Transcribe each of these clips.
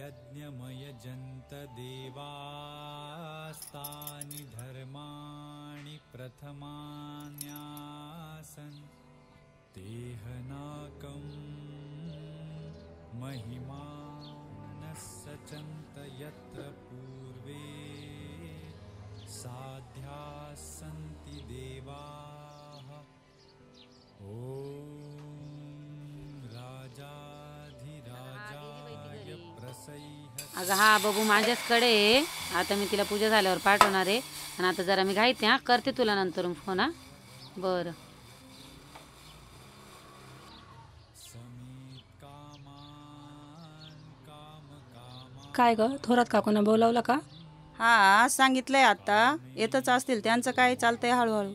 यज्ञमयजन्त देवास्तानि धर्माणि प्रथमान्यासन् तेहनाकं महिमानः सचन्त यत्र पूर्वे साध्याः सन्ति देवाः ॐ राजाधिराजाय प्रसह्य। अगं हा बघू माझ्याचकडे आहे. आता मी तिला पूजा झाल्यावर पाठवणार आहे. आणि आता जरा मी घाईते हा, करते तुला नंतर फोन. हा बरं. काय ग थोरात काकूंना बोलावलं का? हा सांगितलंय आता येतच असतील. त्यांचं काय चालतंय हळूहळू.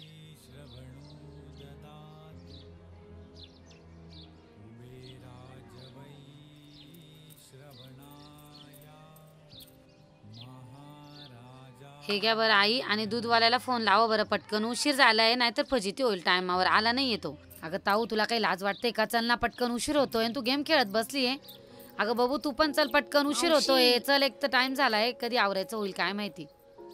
हे घ्या बरं आई, आणि दूधवाल्याला फोन लावा बरं पटकन. उशीर झालाय नाहीतर फजिती होईल. टायमावर आला नाही येतो. अगं ताऊ तुला काही लाज वाटते का? चल ना पटकन, उशीर होतोय. तू गेम खेळत बसलीये. अगं बाबू तू पण चल पटकन, उशीर होतोय. चल, एक तर टाइम झालाय. कधी आवरायचं होईल काय माहिती.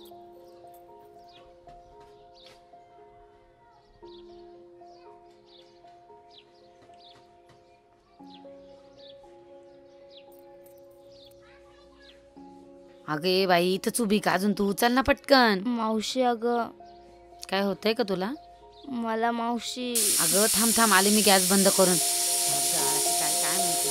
अगं ये बाई, इथंच उभी का अजून? तू चल ना पटकन. मावशी अगं काय होतंय का तुला? मला मावशी. अगं थांब थांब, आले मी गॅस बंद करून. काय काय माहिती.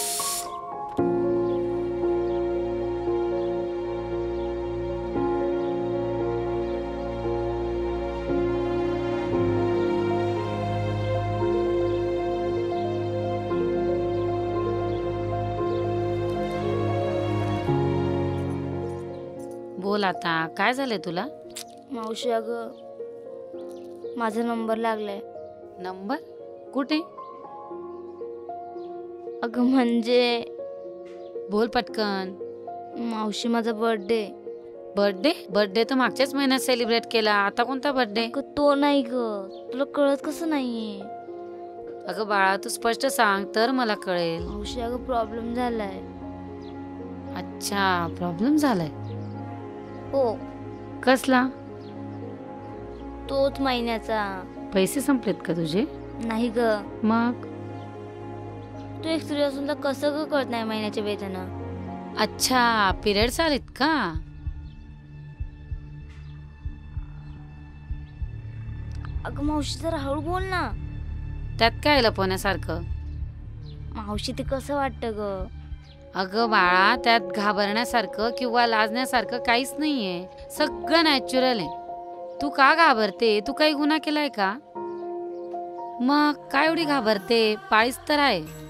बोल आता, काय झालंय तुला? मावशी अगं माझा नंबर लागलाय. नंबर कुठे? अगं म्हणजे बोल पटकन. मावशी माझा बर्थडे. बर्थडे? बर्थडे तर मागच्याच महिन्यात सेलिब्रेट केला. आता कोणता बर्थडे? अगं तो नाही ग. तुला कळत कसं नाहीये? अगं बाळा तू स्पष्ट सांग तर मला कळेल. मावशी अगं प्रॉब्लेम झालाय. अच्छा, प्रॉब्लेम झालाय? हो. कसला? तोच महिन्याचा. पैसे संपलेत का तुझे? नाही ग. मग तू एक स्त्री असून तर कसं ग कळत नाही महिन्याचे वेतन? अच्छा, पिरियड्स आलेत का? अगं मावशी जरा हळू बोल ना. त्यात काय लपवण्यासारखं? मावशी ते कसं वाटतं ग? अगं बाळा त्यात घाबरण्यासारखं किंवा लाजण्यासारखं काहीच नाहीये. सगळं नॅचरल आहे. तू का घाबरते? तू काही गुन्हा केलाय का? मग काय एवढी घाबरते? पाळीच तर आहे.